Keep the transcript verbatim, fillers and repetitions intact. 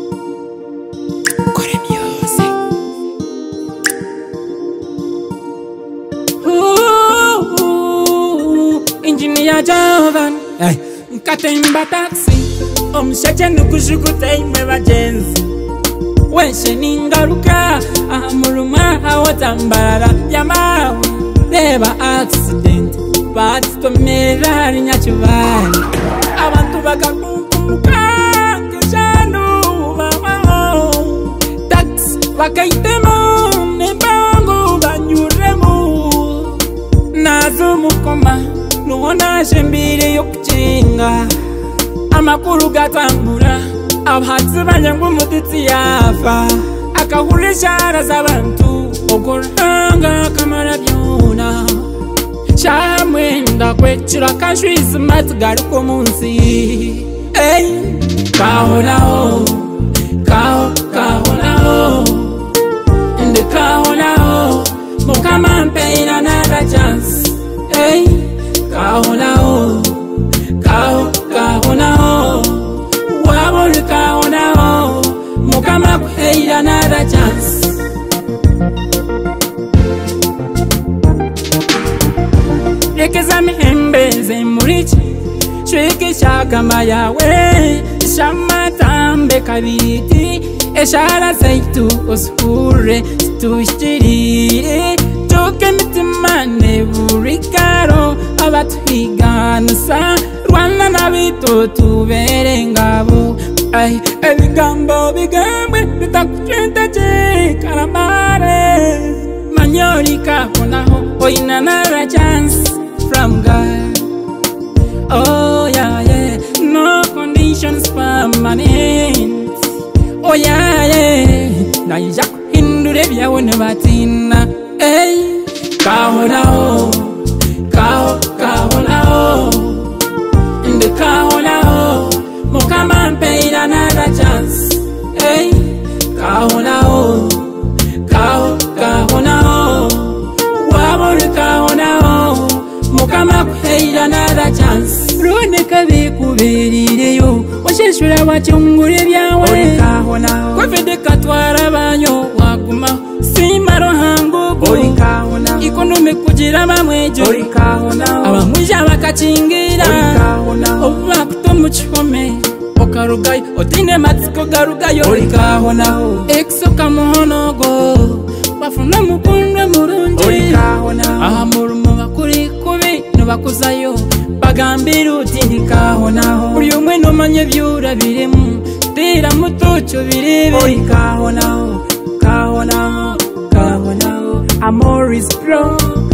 Kore music. Engineer Jovan. Hey. Katemba taxi. Omushaje nukujuguta imwe bagenzi. Weshe ningaruka amuruma awatambara yamawe. Reba accident. Batwemera rinyakibali. Abantu bagakumbuka kujanu bamaho. Taxi bakaitemo nembango banyuremo. Nazo mukoma nuona shembire yokuchinga. Amakuru gatambura abahatsi banyangu mutitsi yafa. Akahurisha arazabantu ogoranga kamara byona. Shamwenda kwechira kashwizi matgari komunsi. Hey, Kahonaho, Kaho, Kahonaho, and the Kahonaho, Mokama pain another chance. Hey, Kahonaho, Kaho, Kahonaho, Wabon Kahonaho, Mokama pain another chance. Rekezami embeze murichi Shweke shakama yawe Shama tambe kabiti Eshara zaitu oshure Stushtirire Choke mitimane burikaro Abatuhigansa Rwanda na bito tubere ngabo Ay, ebigambo bigambwe Bitakuchwenta che karamare Manyori Kahonaho Oina another chance from God. Oh yeah, yeah, no conditions permanent. Oh yeah, yeah, na ijak hindure bya wone batina. Hey, Kahonaho, Kaho, Kahonaho, in the Kahonaho, Mokama paid another chance. Hey, Kahonaho, Kaho, Kahonaho, Wabon Kahonaho. Mukama kuheira another chance. Rone kabe kuberireyo washeshura wachungure byawe Kahonaho. Kwefede katwara banyo waguma simaro hango Kahonaho. Ikonome kugira bamwejo Kahonaho. Abamwija bakachingira Kahonaho. Obakutomu chome okarugayo otine matsiko garugayo Kahonaho. Exo kamuhonogo bafuna mukundwe murunji Kahonaho. Ahamurumo bakuri kubi nubakuzayo bagambira uti Kahonaho. Uri umwe nomanye byura biremu tira mutocho birebe Kahonaho, Kahonaho, Kahonaho. Amor is strong.